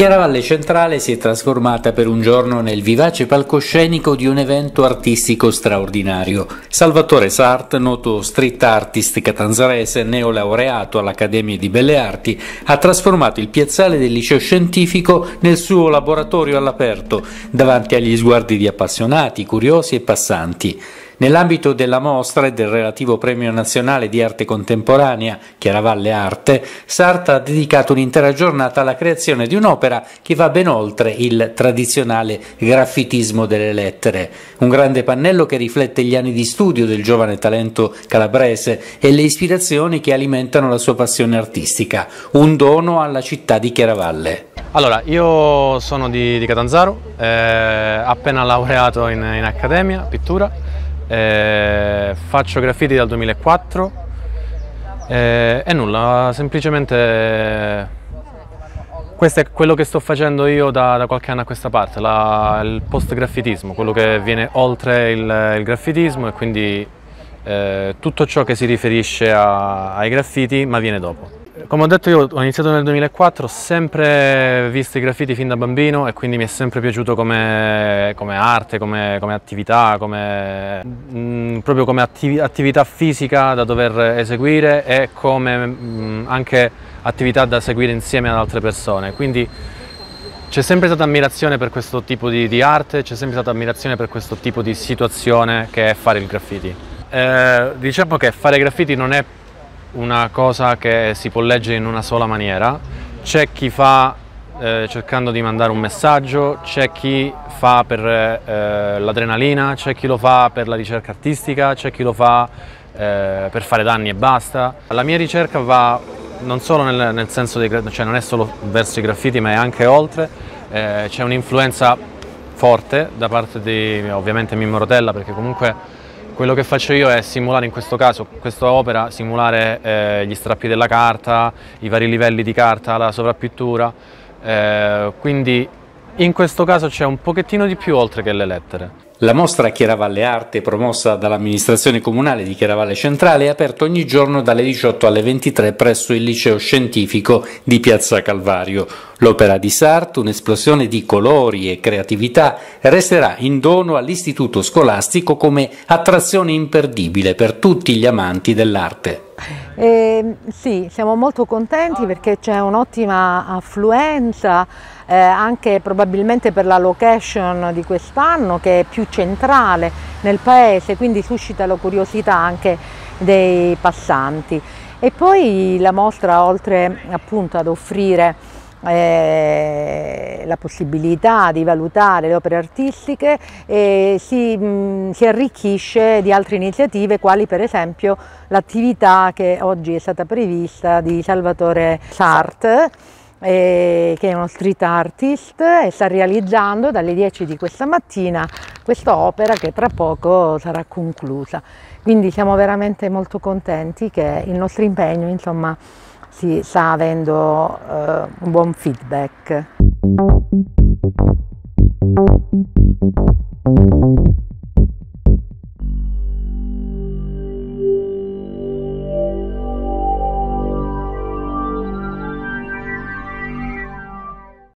Chiaravalle Centrale si è trasformata per un giorno nel vivace palcoscenico di un evento artistico straordinario. Salvatore Sart, noto street artist catanzarese, neolaureato all'Accademia di Belle Arti, ha trasformato il piazzale del liceo scientifico nel suo laboratorio all'aperto, davanti agli sguardi di appassionati, curiosi e passanti. Nell'ambito della mostra e del relativo Premio Nazionale di Arte Contemporanea Chiaravalle Arte, Sart ha dedicato un'intera giornata alla creazione di un'opera che va ben oltre il tradizionale graffitismo delle lettere. Un grande pannello che riflette gli anni di studio del giovane talento calabrese e le ispirazioni che alimentano la sua passione artistica, un dono alla città di Chiaravalle. Allora, io sono di Catanzaro, appena laureato in Accademia, pittura. Faccio graffiti dal 2004 e nulla, semplicemente questo è quello che sto facendo io da qualche anno a questa parte, il post-graffitismo, quello che viene oltre il graffitismo e quindi tutto ciò che si riferisce ai graffiti ma viene dopo. Come ho detto, io ho iniziato nel 2004, ho sempre visto i graffiti fin da bambino e quindi mi è sempre piaciuto come arte, come attività, proprio come attività fisica da dover eseguire e come anche attività da seguire insieme ad altre persone. Quindi c'è sempre stata ammirazione per questo tipo di arte, c'è sempre stata ammirazione per questo tipo di situazione che è fare il graffiti. Diciamo che fare graffiti non è una cosa che si può leggere in una sola maniera. C'è chi fa cercando di mandare un messaggio, c'è chi fa per l'adrenalina, c'è chi lo fa per la ricerca artistica, c'è chi lo fa per fare danni e basta. La mia ricerca va non solo nel senso cioè non è solo verso i graffiti ma è anche oltre. C'è un'influenza forte da parte di ovviamente Mimmo Rotella, perché comunque quello che faccio io è simulare, in questo caso, questa opera, simulare gli strappi della carta, i vari livelli di carta, la sovrappittura, quindi in questo caso c'è un pochettino di più oltre che le lettere. La mostra Chiaravalle Arte, promossa dall'amministrazione comunale di Chiaravalle Centrale, è aperta ogni giorno dalle 18 alle 23 presso il liceo scientifico di Piazza Calvario. L'opera di Sart, un'esplosione di colori e creatività, resterà in dono all'istituto scolastico come attrazione imperdibile per tutti gli amanti dell'arte. Sì, siamo molto contenti perché c'è un'ottima affluenza, anche probabilmente per la location di quest'anno che è più centrale nel paese, quindi suscita la curiosità anche dei passanti. E poi la mostra, oltre appunto ad offrire la possibilità di valutare le opere artistiche, si arricchisce di altre iniziative, quali per esempio l'attività che oggi è stata prevista di Salvatore Sart, che è uno street artist e sta realizzando dalle 10 di questa mattina questa opera che tra poco sarà conclusa. Quindi siamo veramente molto contenti che il nostro impegno, insomma, si sta avendo un buon feedback.